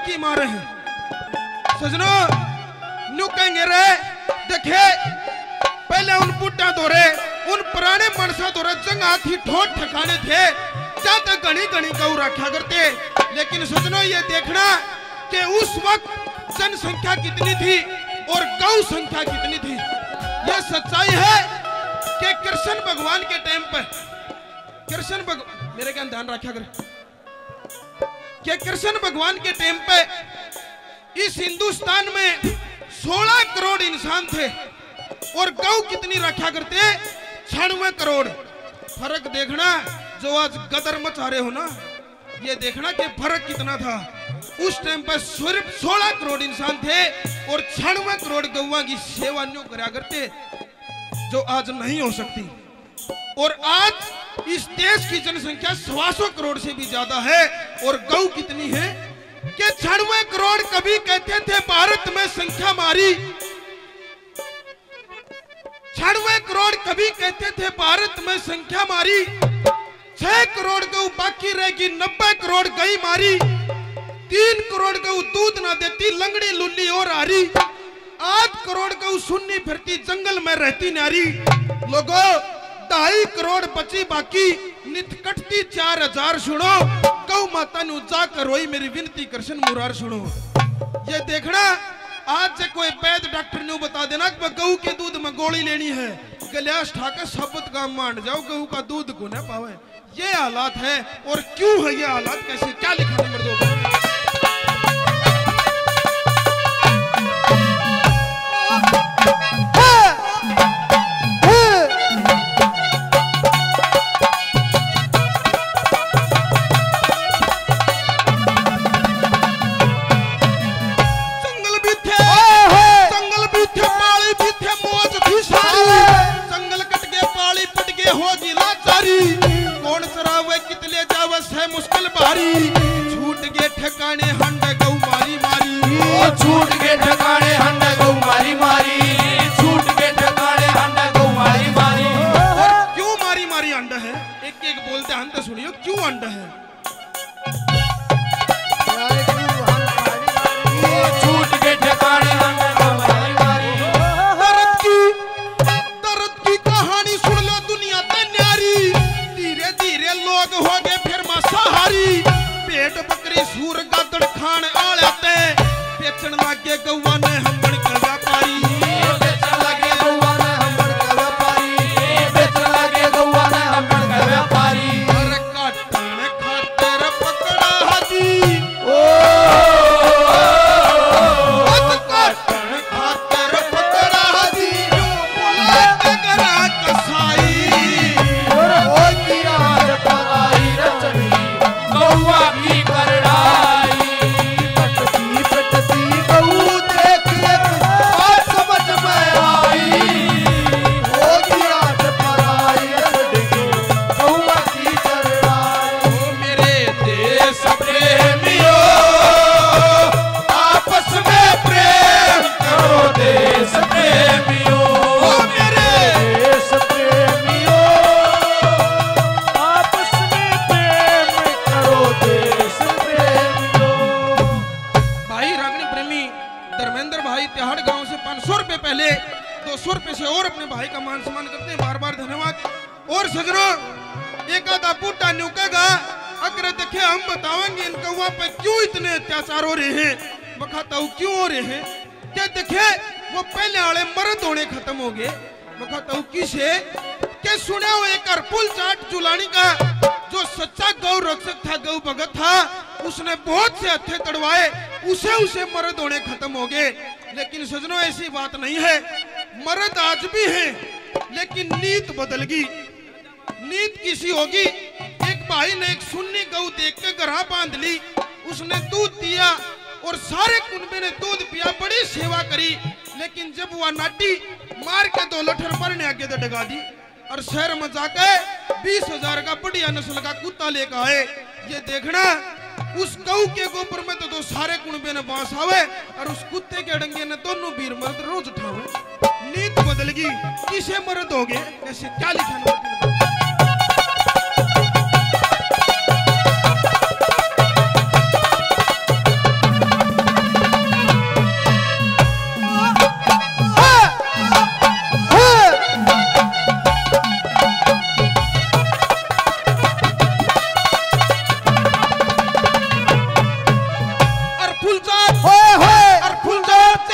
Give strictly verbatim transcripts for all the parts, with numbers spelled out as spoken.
की मारे हैं सजनो न्यू कहेंगे रे देखे पहले उन बुड्ढा दौरे उन पुराने मनसा दौरे जंगा थी ठोट ठिकाने थे ज्यादा गणी गणी गौ रखा करते लेकिन सजनो ये देखना कि उस वक्त जनसंख्या कितनी थी और गौ संख्या कितनी थी। ये सच्चाई है कि कृष्ण भगवान के टाइम पर कृष्ण भगवान मेरे क्या ध्यान रखा कर कि कृष्ण भगवान के टाइम पे इस हिंदुस्तान में सोलह करोड़ इंसान थे और गौ कितनी रखा करते छियानवे करोड़। फर्क देखना जो आज गदर मचा रहे हो ना ये देखना कि फर्क कितना था। उस टाइम पर सिर्फ सोलह करोड़ इंसान थे और छियानवे करोड़ गौवा की सेवा न्यू करा करते जो आज नहीं हो सकती। और आज इस देश की जनसंख्या सवा सौ करोड़ से भी ज्यादा है और गौ कितनी है कि छियानवे करोड़। कभी कहते थे भारत में संख्या मारी छियानवे करोड़ कभी कहते थे भारत में संख्या मारी छह करोड़ गौ बाकी रहेगी नब्बे करोड़ गई मारी तीन करोड़ गौ दूध ना देती लंगड़ी लुल्ली और आरी आठ करोड़ गौ सुन्नी फिरती जंगल में रहती नारी। लोगों ढाई करोड़ बची बाकी नित कटती चार हजार सुनो गौ माता नु जाकर रोई मेरी विनती कृष्ण मुरार सुनो। ये देखना आज से कोई वैद डॉक्टर ने बता देना कि गऊ के दूध में गोली लेनी है गलियास ठाकर साबुत गांव मान जाओ गऊ का दूध को न पावे। ये हालात है और क्यों है ये हालात कैसे क्या लिखा नंबर दो मुश्किल भारी छूट गए ठिकाने हंड गौ मारी मारी ओ छूट गए ठिकाने हंड गौ मारी मारी छूट गए ठिकाने हंड गौ मारी मारी। और क्यों मारी मारी अंड है एक एक बोलते हैं तो सुनियो क्यों अंड है छूट गए ठिकाने हंड गौ मारी मारी। दर्द की दर्द की कहानी सुन लो दुनिया पे न्यारी धीरे धीरे लोग हो गए सहारी पेट बकरी सूर गादड़ खान आते बेचन लागे गौवा ने हम बन कर व्यापारी बेचन लागे गौवा ने हम बन कर व्यापारी बेचन लागे गौवा ने हम बन कर व्यापारी। अरे काटने खातिर पकड़ा हाथी ओ काटने खातिर पकड़ा हाथी बोला गरा कसाई ओ की रात पगाई रचनी गौवा की करड़ाई पटती पटती गऊ देख देख बात समझ में आई होगी रात पराई रचनी गौवा की करड़ाई। ओ मेरे देश प्रेमियों आपस में प्रेम करो देश प्रेमियों ओ मेरे देश प्रेमियों आपस में प्रेम करो देश प्रेमियों। भाई रागनी प्रेमी धर्मेंद्र भाई तिहाड़ गांव से पाँच सौ रुपए पहले दो सौ रुपए से और अपने भाई का मान सम्मान करते हैं बार बार धन्यवाद। और सजनों एक आधा बूटा न्यूकेगा अगर देखे हम बताएंगे इन कौवा पे क्यों इतने अत्याचार हो रहे हैं बखाता हूँ क्यों हो रहे हैं क्या देखे वो पहले वाले मर्द होने खत्म हो गए बखाता हूँ किसे के सुने हो एक पुल चाट जुलानी का जो सच्चा गौ रक्षक था गौ भगत था उसने बहुत से हत्थे तड़वाए उसे उसे मर्द होने खत्म हो गए। लेकिन सजनों ऐसी बात नहीं है मर्द आज भी है लेकिन नीत बदल गई नीत किसी होगी। एक भाई ने एक सुन्नी गौ देख के गरा बांध ली उसने दूध दिया और सारे कुनबे ने दूध पिया बड़ी सेवा करी लेकिन जब वह नाटी मार के दो लठर पर ने आगे तो डगा दी और शहर में जाके बीस हजार का बढ़िया नस्ल का कुत्ता लेकर आए। ये देखना उस गौ के गोबर में तो दो सारे कुनबे ने बांस आवे और उस कुत्ते के डंगे ने दोनों वीर मर्द रोज उठावे। नीत बदल गई किसे मर्द हो गए कैसे क्या लिखा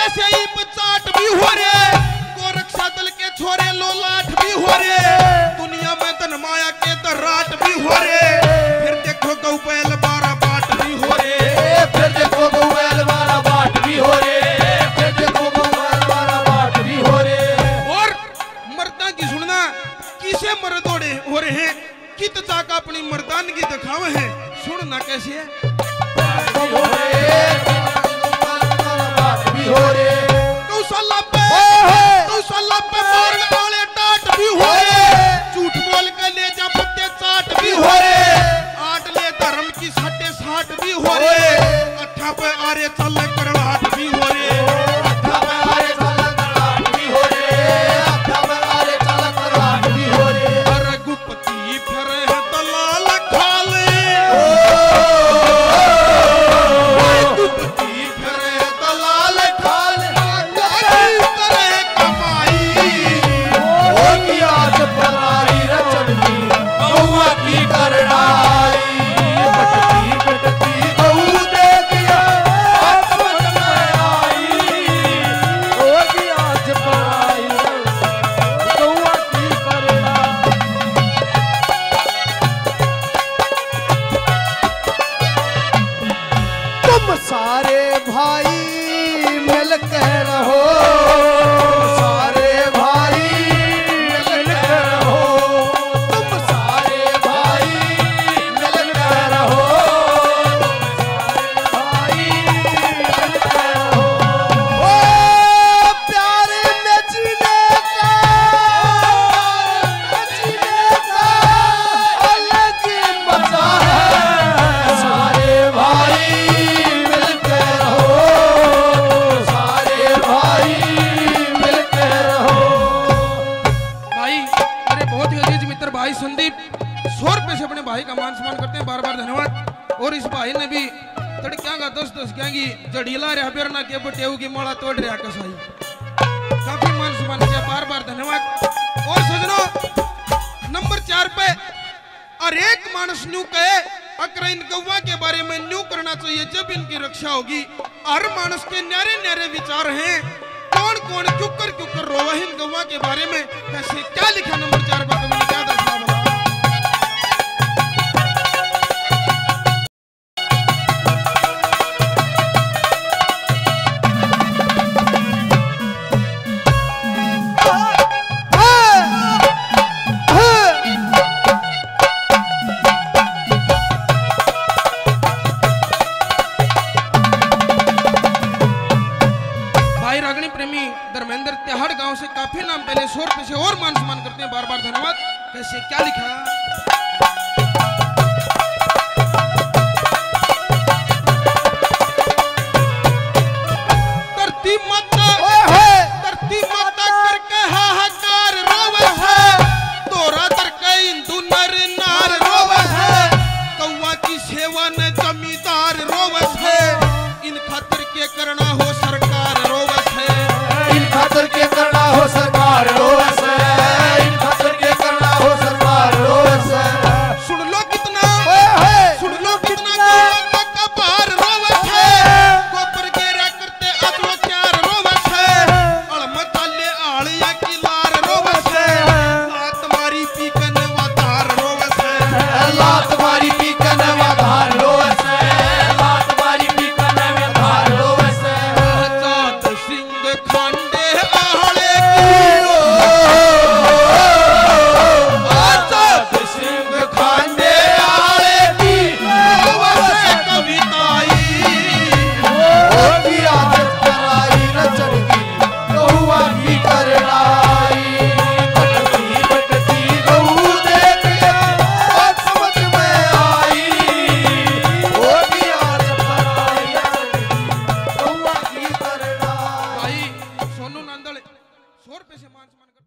कैसे ही चाट भी हो रे, गोरक्षा दल के छोरे लोलाट भी हो रे, दुनिया में धन माया के दर्राट भी हो रे, फिर देखो गौपैल बारह बाट भी हो रे, फिर देखो गौपैल बारह बाट भी हो रे, फिर देखो गौपैल बारह बाट भी हो रे। और मर्दा की सुनना किसे मर्द ओढ़े हो रहे हैं, कित चाका अपनी मर्दानगी दिखावे हैं, सुनना कैसे है गौशाला पे गौशाला पे मार वाले टाट भी हो रे, झूठ बोल के ले जा पत्ते चाट भी हो रे, आट ले धर्म की साटे साठ भी हो रे, अट्ठा पे आरे चल करवाट भी हो रे, अट्ठा पे आरे चल करवाट भी हो रे, अट्ठा पे आरे चल करवाट भी हो रे। अरे गुप्ती फिर है दलाल खाले, गुप्ती फिर है दलाल खाले, करे कमाई होगी आज पराई रचनी गौआ की करनाई, बटती बटती गऊ देखिया समझ में आई, होगी आज पराई गौआ की करनाई। तुम सारे भाई मिल के रहो, सारे भाई मिल के रहो, तुम सारे भाई मिल के रहो, भाई मिल के रहो। ओ प्यारे में जीने का, जीने का अलग ही मजा है, सारे भाई मिल के रहो, सारे भाई मिल के रहो। भाई मेरे बहुत ही अजीज मित्र भाई संदीप सौ रुपए से अपने भाई का मान सम्मान करते हैं, बार बार धन्यवाद। और इस भाई ने भी तड़क्या का दस दस क्यांगी जड़ीला रहा बेरना के बटेऊ की मोड़ा तोड़ रहा कसाई, काफी मान सम्मान किया, बार बार धन्यवाद। और सजनों नंबर चार पे और एक मानस न्यू कहे अगर इन गौवा के बारे में न्यू करना चाहिए जब इनकी रक्षा होगी। हर मानस के न्यारे न्यारे विचार हैं, कौन कौन क्यों कर क्यों कर रोवा इन गौवा के बारे में, कैसे क्या लिखा नंबर चार पर मैंने क्या दर्शा बोला। धर्मेंद्र तिहाड़ गांव से काफी नाम पहले सौ रुपए से और मान सम्मान करते हैं, बार बार धन्यवाद। कैसे क्या लिखा, धरती माता धरती माता करके हाहाकार रोवे है, तोरा दर के हिंदू नर नार रोवे है, कौवा की सेवा न जमींदार रोवे है, इन खातिर के करना हो